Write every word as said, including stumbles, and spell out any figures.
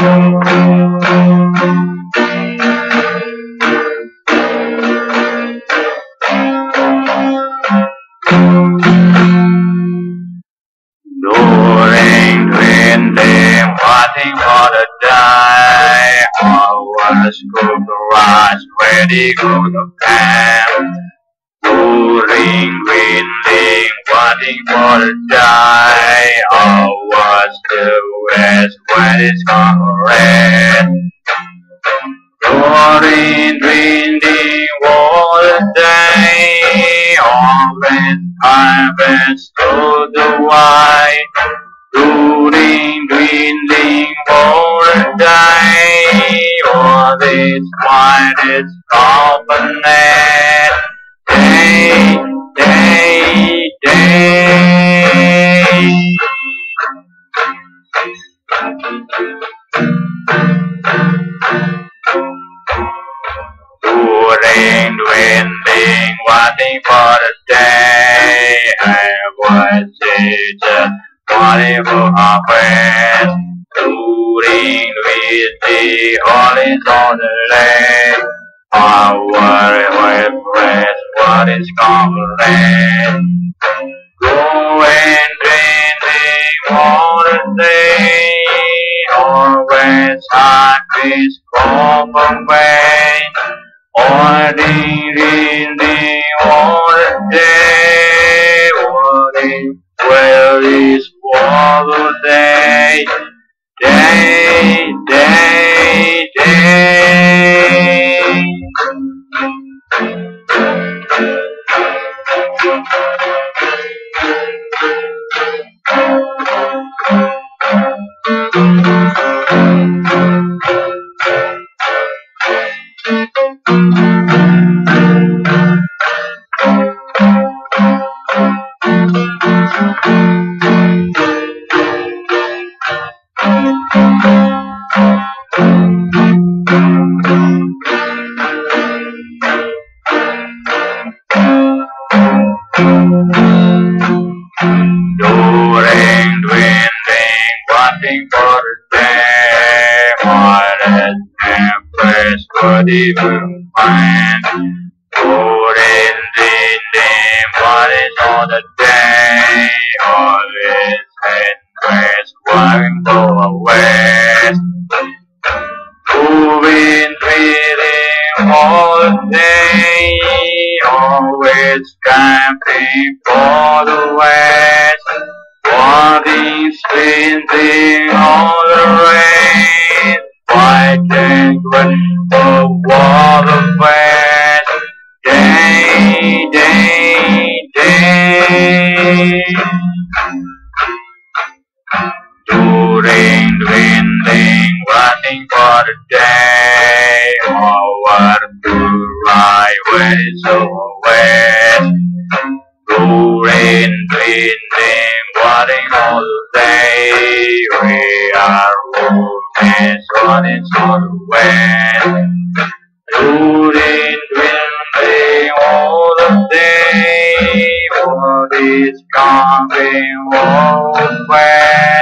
During twinning, waiting for the day, I was cooked ready go to camp. During twinning, waiting for the day, I was the west when it's correct. During twinning, all the day, always harvest to the white. During dwindling all the day, all this white is company. Day, day, day. During dwindling, waiting for the day, I was just waiting for harvest. During dwindling, all is on the land. I worry with rest, what is coming? Going dwindling all the day, always I is open way. Ordering, reading all the day, ordering, where is all the day, day, day, day. During dwindling, waiting for the day, what is empress could even find? During dwindling, what is on the day, all is empress walking for a west. Moving, dwindling all the day, always camping for the west. Wanting, spending all the rain, fighting with the wall of west. Day, day, day. During dwindling, waiting for the day, forward to right when it's over west. During dwindling, waiting all day, we are roommates running on the west. During dwindling all the day, what is coming all west.